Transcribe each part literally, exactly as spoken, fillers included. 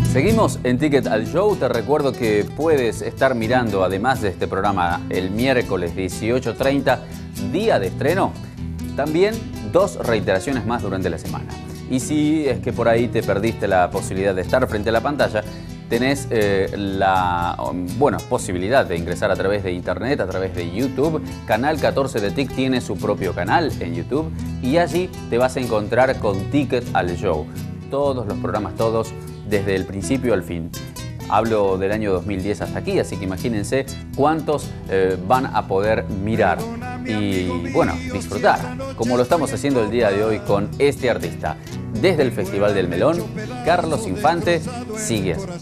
Seguimos en Ticket al Show. Te recuerdo que puedes estar mirando, además de este programa, el miércoles dieciocho treinta, día de estreno, también dos reiteraciones más durante la semana. Y si es que por ahí te perdiste la posibilidad de estar frente a la pantalla, tenés eh, la bueno, posibilidad de ingresar a través de internet, a través de YouTube. Canal catorce de T I C tiene su propio canal en YouTube y allí te vas a encontrar con Ticket al Show. Todos los programas, todos, desde el principio al fin. Hablo del año dos mil diez hasta aquí, así que imagínense cuántos eh, van a poder mirar y, bueno, disfrutar, como lo estamos haciendo el día de hoy con este artista. Desde el Festival del Melón, Carlos Infante sigue así.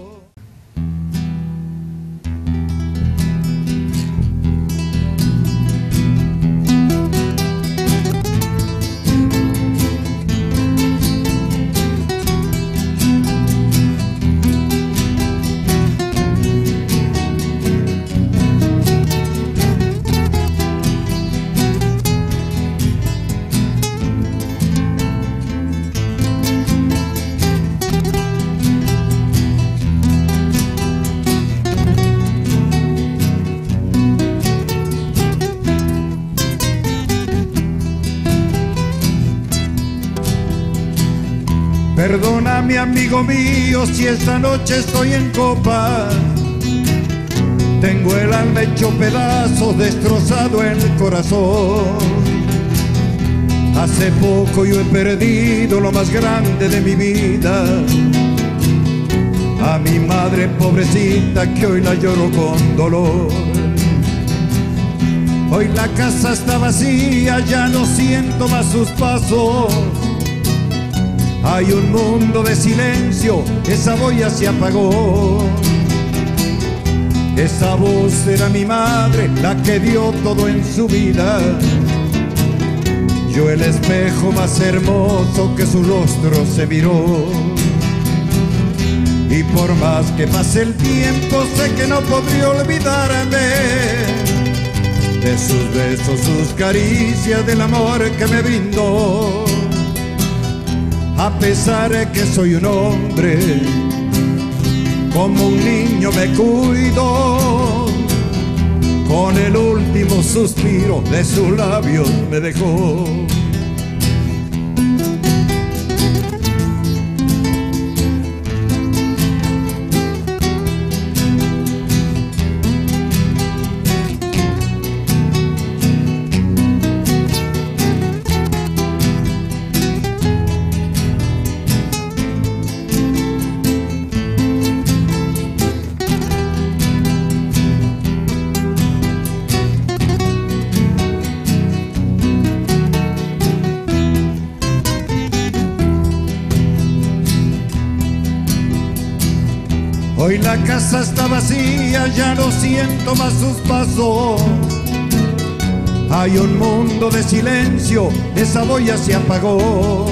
Perdóname, amigo mío, si esta noche estoy en copa. Tengo el alma hecho pedazos, destrozado el corazón. Hace poco yo he perdido lo más grande de mi vida, a mi madre pobrecita que hoy la lloro con dolor. Hoy la casa está vacía, ya no siento más sus pasos. Hay un mundo de silencio, esa boya se apagó. Esa voz era mi madre, la que dio todo en su vida. Yo el espejo más hermoso que su rostro se miró. Y por más que pase el tiempo, sé que no podré olvidarme de sus besos, sus caricias, del amor que me brindó. A pesar de que soy un hombre, como un niño me cuido. Con el último suspiro de sus labios me dejó. Hoy la casa está vacía, ya no siento más sus pasos. Hay un mundo de silencio, esa boya se apagó.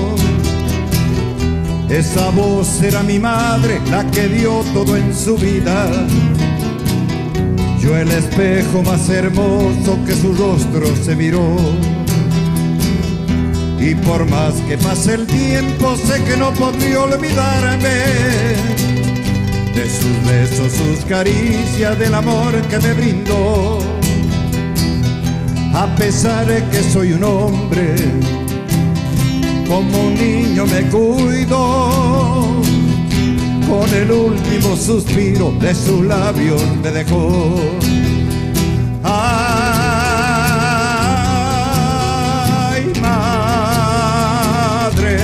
Esa voz era mi madre, la que dio todo en su vida. Yo el espejo más hermoso que su rostro se miró. Y por más que pase el tiempo, sé que no podría olvidarme de sus besos, sus caricias, del amor que me brindó. A pesar de que soy un hombre, como un niño me cuido. Con el último suspiro de sus labios me dejó. Ay, madre.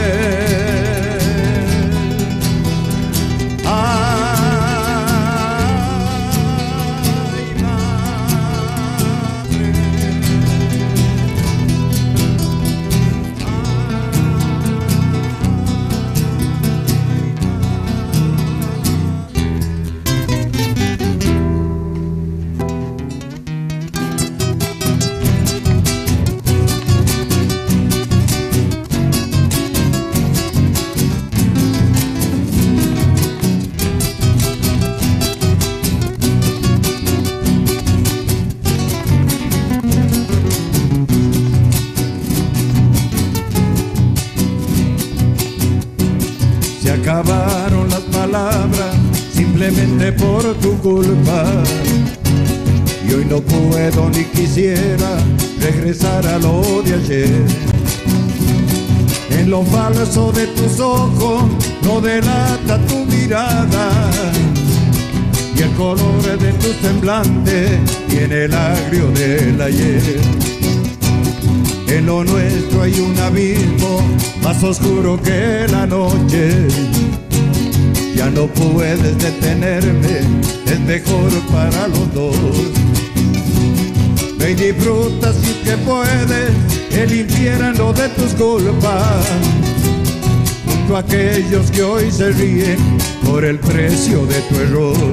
acabaron las palabra simplemente por tu culpa. Y hoy no puedo ni quisiera regresar a lo de ayer. En lo falso de tus ojos no delata tu mirada, y el color de tu semblante tiene el agrio del ayer. En lo nuestro hay un abismo más oscuro que la noche. Ya no puedes detenerme, es mejor para los dos. Ve y disfruta si que puedes el infierno de tus culpas, junto a aquellos que hoy se ríen por el precio de tu error.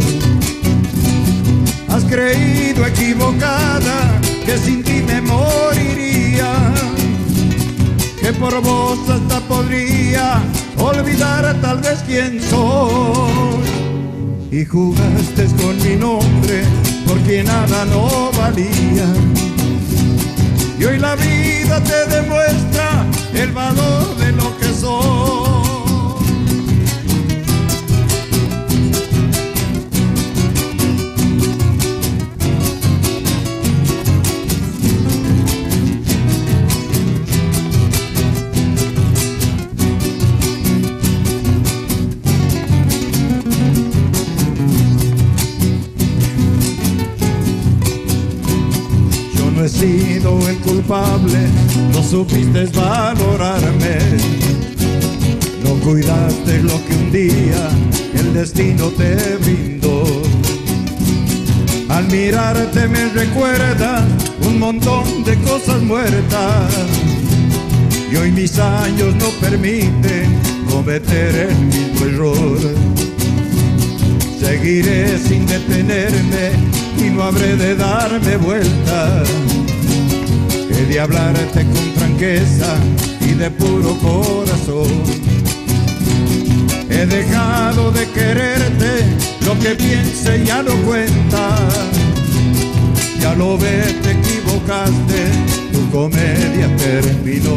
Has creído equivocada que sin ti me moriría, que por vos hasta podría olvidar tal vez quién soy. Y jugaste con mi nombre porque nada no valía, y hoy la vida te demuestra el valor de lo que soy. No he sido el culpable, no supiste valorarme, no cuidaste lo que un día el destino te brindó. Al mirarte me recuerda un montón de cosas muertas, y hoy mis años no permiten cometer el mismo error. Seguiré sin detenerme y no habré de darme vuelta. He de hablarte con franqueza y de puro corazón. He dejado de quererte, lo que piense ya no cuenta. Ya lo ves, te equivocaste, tu comedia terminó.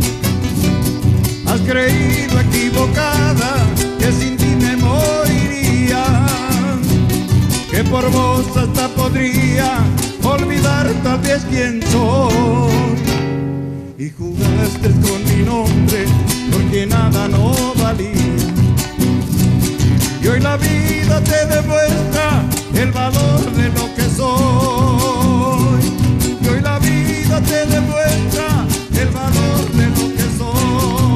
Has creído equivocada que sin ti me moriría, que por vos hasta podría olvidar tal vez quién soy. Y jugaste con mi nombre porque nada no valía, y hoy la vida te demuestra el valor de lo que soy. Y hoy la vida te demuestra el valor de lo que soy.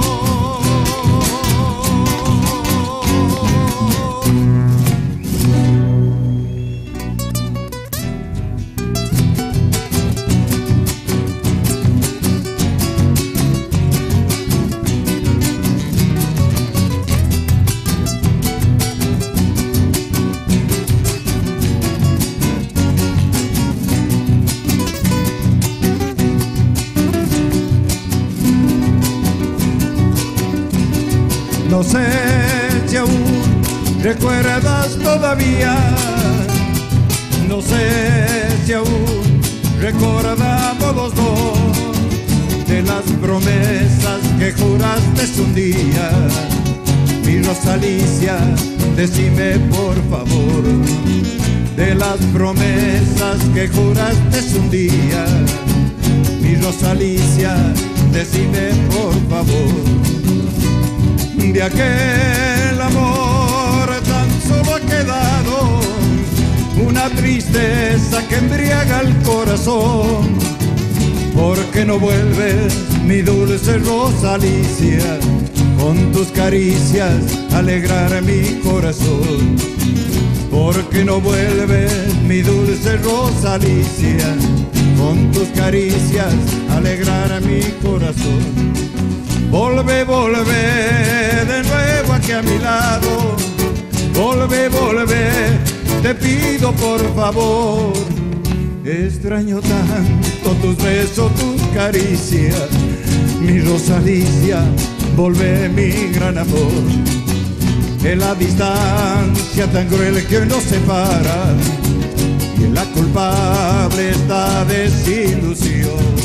No sé si aún recuerdas todavía, no sé si aún recordamos los dos de las promesas que juraste un día. Mi Rosalicia, decime por favor, de las promesas que juraste un día. Mi Rosalicia, decime por favor. De aquel amor tan solo ha quedado una tristeza que embriaga el corazón. ¿Por qué no vuelves, mi dulce Rosalicia, con tus caricias alegrar mi corazón? ¿Por qué no vuelves, mi dulce Rosalicia, con tus caricias alegrar mi corazón? Volve, volve de nuevo aquí a mi lado, volve, volve, te pido por favor. Extraño tanto tus besos, tus caricias, mi Rosalicia, volve mi gran amor. En la distancia tan cruel que hoy nos separa, y en la culpable esta desilusión.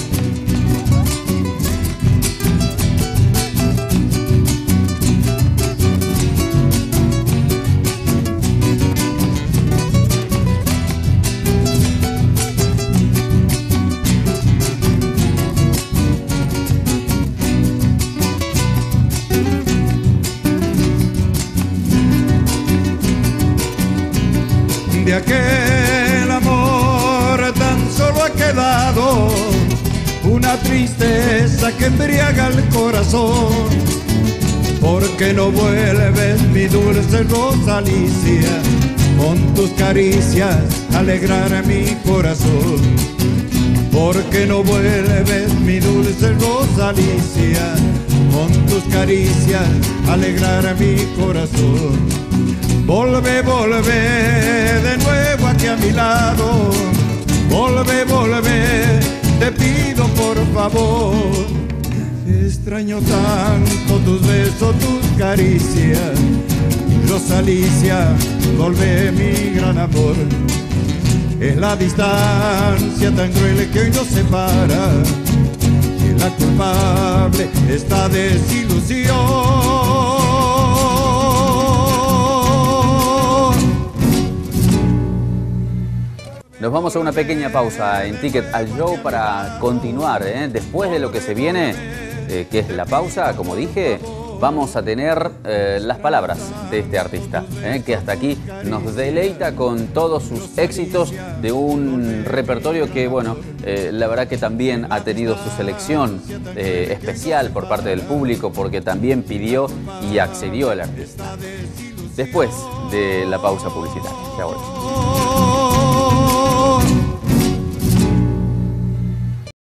de aquel amor tan solo ha quedado una tristeza que embriaga el corazón. Porque no vuelves, mi dulce Rosa Alicia, con tus caricias alegrar mi corazón. Porque no vuelves, mi dulce Rosa Alicia, con tus caricias alegrar mi corazón. Volve, volve de nuevo aquí a mi lado. Volve, volve, te pido por favor. Extraño tanto tus besos, tus caricias. Rosa Alicia, volve mi gran amor. Es la distancia tan cruel que hoy nos separa, y la culpable esta desilusión. Nos vamos a una pequeña pausa en Ticket al Show para continuar, ¿eh? Después de lo que se viene, eh, que es la pausa, como dije, vamos a tener eh, las palabras de este artista, eh, que hasta aquí nos deleita con todos sus éxitos de un repertorio que, bueno, eh, la verdad que también ha tenido su selección eh, especial por parte del público, porque también pidió y accedió el artista. Después de la pausa publicitaria. Ya volvemos.